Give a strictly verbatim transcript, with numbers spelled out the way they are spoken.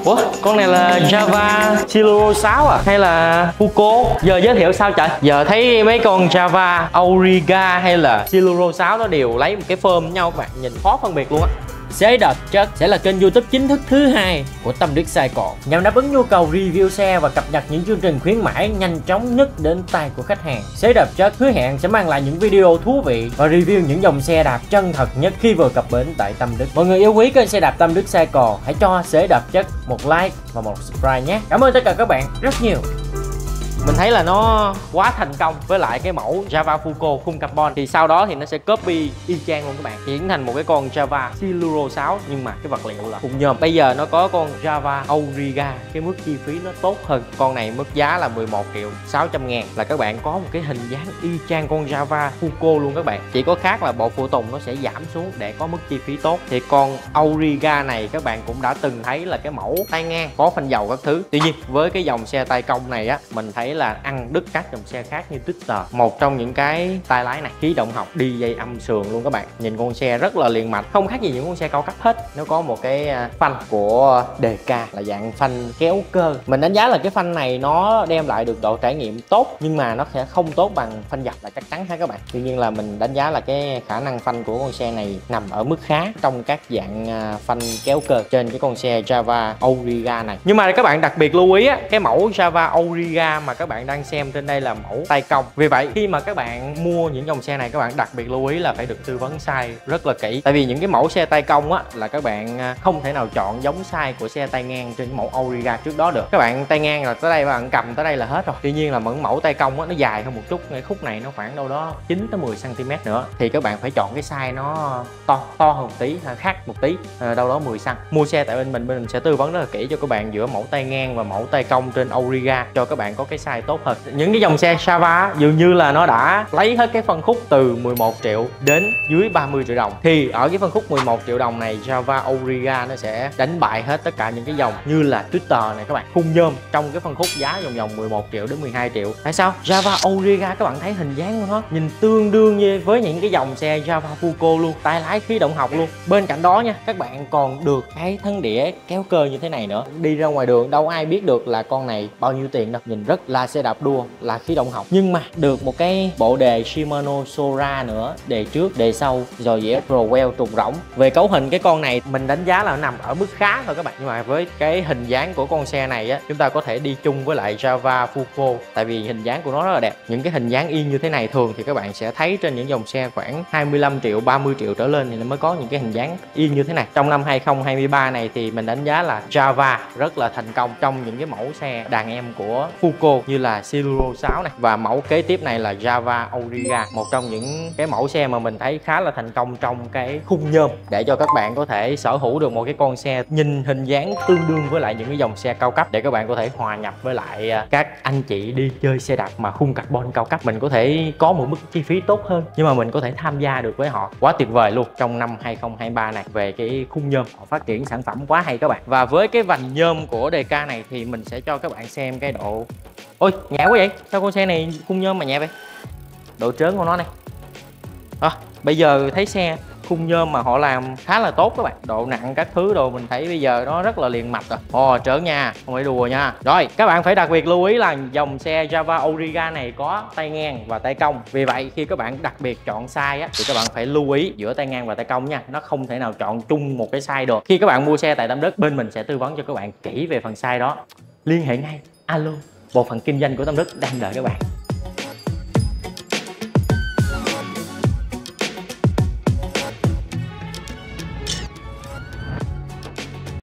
Ủa, con này là Java Celeron sáu à? Hay là Fuko? Giờ giới thiệu sao trời? Giờ thấy mấy con Java Auriga hay là Celeron sáu nó đều lấy một cái form với nhau các bạn. Nhìn khó phân biệt luôn á. Xe đạp chất sẽ là kênh YouTube chính thức thứ hai của Tâm Đức Cycle, nhằm đáp ứng nhu cầu review xe và cập nhật những chương trình khuyến mãi nhanh chóng nhất đến tay của khách hàng. Xe đạp chất hứa hẹn sẽ mang lại những video thú vị và review những dòng xe đạp chân thật nhất khi vừa cập bến tại Tâm Đức. Mọi người yêu quý kênh xe đạp Tâm Đức Cycle, hãy cho xe đạp chất một like và một subscribe nhé. Cảm ơn tất cả các bạn rất nhiều. Mình thấy là nó quá thành công với lại cái mẫu Java Fuko khung carbon, thì sau đó thì nó sẽ copy y chang luôn các bạn, chuyển thành một cái con Java Celeron sáu nhưng mà cái vật liệu là khung nhôm. Bây giờ nó có con Java Auriga, cái mức chi phí nó tốt hơn. Con này mức giá là mười một triệu sáu trăm ngàn, là các bạn có một cái hình dáng y chang con Java Fuko luôn các bạn. Chỉ có khác là bộ phụ tùng nó sẽ giảm xuống để có mức chi phí tốt. Thì con Auriga này các bạn cũng đã từng thấy là cái mẫu tay ngang có phanh dầu các thứ. Tuy nhiên với cái dòng xe tay công này á, mình thấy là ăn đứt các dòng xe khác như Twitter. Một trong những cái tay lái này khí động học, đi dây âm sườn luôn các bạn. Nhìn con xe rất là liền mạch, không khác gì những con xe cao cấp hết. Nó có một cái phanh của đê ca là dạng phanh kéo cơ. Mình đánh giá là cái phanh này nó đem lại được độ trải nghiệm tốt, nhưng mà nó sẽ không tốt bằng phanh dập là chắc chắn ha các bạn. Tuy nhiên là mình đánh giá là cái khả năng phanh của con xe này nằm ở mức khá trong các dạng phanh kéo cơ trên cái con xe Java Auriga này. Nhưng mà các bạn đặc biệt lưu ý á, cái mẫu Java Auriga mà các bạn đang xem trên đây là mẫu tay công. Vì vậy khi mà các bạn mua những dòng xe này, các bạn đặc biệt lưu ý là phải được tư vấn size rất là kỹ. Tại vì những cái mẫu xe tay công á là các bạn không thể nào chọn giống size của xe tay ngang trên mẫu Auriga trước đó được. Các bạn tay ngang là tới đây, các bạn cầm tới đây là hết rồi. Tuy nhiên là những mẫu tay công á nó dài hơn một chút, cái khúc này nó khoảng đâu đó chín tới mười xăng ti mét nữa, thì các bạn phải chọn cái size nó to to hơn một tí, khác một tí, à, đâu đó mười xăng. Mua xe tại bên mình bên mình sẽ tư vấn rất là kỹ cho các bạn giữa mẫu tay ngang và mẫu tay công trên Auriga, cho các bạn có cái size tốt hơn. Những cái dòng xe Java dường như là nó đã lấy hết cái phân khúc từ mười một triệu đến dưới ba mươi triệu đồng, thì ở cái phân khúc mười một triệu đồng này Java Auriga nó sẽ đánh bại hết tất cả những cái dòng như là Twitter này các bạn, khung nhôm trong cái phân khúc giá vòng vòng mười một triệu đến mười hai triệu. Tại sao? Java Auriga các bạn thấy hình dáng của nó nhìn tương đương như với những cái dòng xe Java Fuko luôn, tay lái khí động học luôn. Bên cạnh đó nha, các bạn còn được cái thân đĩa kéo cơ như thế này nữa. Đi ra ngoài đường đâu ai biết được là con này bao nhiêu tiền đâu, nhìn rất là xe đạp đua, là khí động học, nhưng mà được một cái bộ đề Shimano Sora nữa, đề trước đề sau, rồi dĩa Rowell trục rỗng. Về cấu hình cái con này mình đánh giá là nó nằm ở mức khá thôi các bạn, nhưng mà với cái hình dáng của con xe này á, chúng ta có thể đi chung với lại Java Fuko, tại vì hình dáng của nó rất là đẹp. Những cái hình dáng y như thế này thường thì các bạn sẽ thấy trên những dòng xe khoảng hai mươi lăm triệu, ba mươi triệu trở lên thì nó mới có những cái hình dáng y như thế này. Trong năm hai không hai ba này thì mình đánh giá là Java rất là thành công trong những cái mẫu xe đàn em của Fuko như là Celeron sáu này, và mẫu kế tiếp này là Java Auriga, một trong những cái mẫu xe mà mình thấy khá là thành công trong cái khung nhôm, để cho các bạn có thể sở hữu được một cái con xe nhìn hình dáng tương đương với lại những cái dòng xe cao cấp, để các bạn có thể hòa nhập với lại các anh chị đi chơi xe đạp mà khung carbon cao cấp. Mình có thể có một mức chi phí tốt hơn, nhưng mà mình có thể tham gia được với họ, quá tuyệt vời luôn. Trong năm hai không hai ba này về cái khung nhôm họ phát triển sản phẩm quá hay các bạn. Và với cái vành nhôm của đê ca này thì mình sẽ cho các bạn xem cái độ. Ôi nhẹ quá vậy, sao con xe này khung nhôm mà nhẹ vậy? Độ trớn của nó này à, bây giờ thấy xe khung nhôm mà họ làm khá là tốt các bạn, độ nặng các thứ đồ mình thấy bây giờ nó rất là liền mạch rồi. Ồ trớn nha, không phải đùa nha. Rồi các bạn phải đặc biệt lưu ý là dòng xe Java Auriga này có tay ngang và tay cong. Vì vậy khi các bạn đặc biệt chọn size á, thì các bạn phải lưu ý giữa tay ngang và tay cong nha, nó không thể nào chọn chung một cái size được. Khi các bạn mua xe tại Tâm Đức, bên mình sẽ tư vấn cho các bạn kỹ về phần size đó. Liên hệ ngay, alo, bộ phận kinh doanh của Tâm Đức đang đợi các bạn.